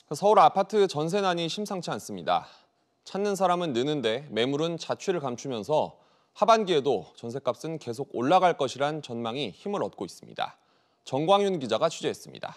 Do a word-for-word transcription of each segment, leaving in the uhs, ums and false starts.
서울 아파트 전세난이 심상치 않습니다. 찾는 사람은 느는데 매물은 자취를 감추면서 하반기에도 전세값은 계속 올라갈 것이란 전망이 힘을 얻고 있습니다. 정광윤 기자가 취재했습니다.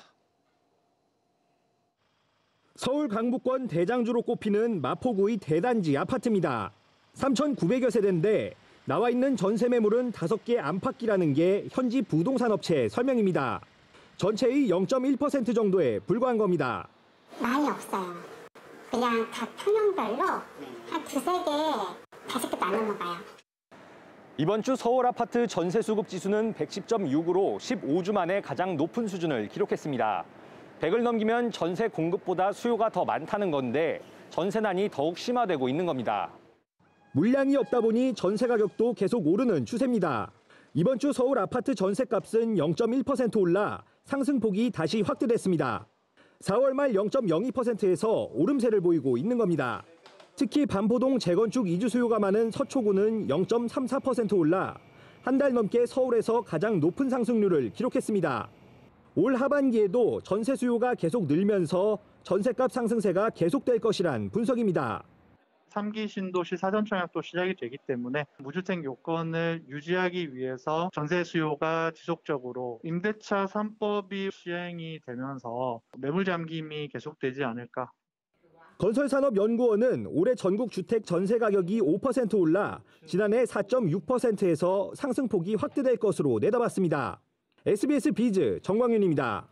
서울 강북권 대장주로 꼽히는 마포구의 대단지 아파트입니다. 삼천구백여 세대인데 나와 있는 전세 매물은 다섯 개 안팎이라는 게 현지 부동산 업체의 설명입니다. 전체의 영 점 일 퍼센트 정도에 불과한 겁니다. 많이 없어요. 그냥 각 평형별로 한 두세 개, 다섯 개 나눠 먹어요. 이번 주 서울 아파트 전세 수급 지수는 백십 점 육으로 십오 주 만에 가장 높은 수준을 기록했습니다. 백을 넘기면 전세 공급보다 수요가 더 많다는 건데 전세난이 더욱 심화되고 있는 겁니다. 물량이 없다 보니 전세 가격도 계속 오르는 추세입니다. 이번 주 서울 아파트 전세값은 영 점 일 퍼센트 올라 상승폭이 다시 확대됐습니다. 사월 말 영 점 영이 퍼센트에서 오름세를 보이고 있는 겁니다. 특히 반포동 재건축 이주 수요가 많은 서초구는 영 점 삼사 퍼센트 올라 한 달 넘게 서울에서 가장 높은 상승률을 기록했습니다. 올 하반기에도 전세 수요가 계속 늘면서 전세값 상승세가 계속될 것이란 분석입니다. 삼 기 신도시 사전청약도 시작이 되기 때문에 무주택 요건을 유지하기 위해서 전세 수요가 지속적으로 임대차 삼 법이 시행이 되면서 매물 잠김이 계속되지 않을까. 건설산업연구원은 올해 전국 주택 전세 가격이 오 퍼센트 올라 지난해 사 점 육 퍼센트에서 상승폭이 확대될 것으로 내다봤습니다. 에스비에스 비즈 정광윤입니다.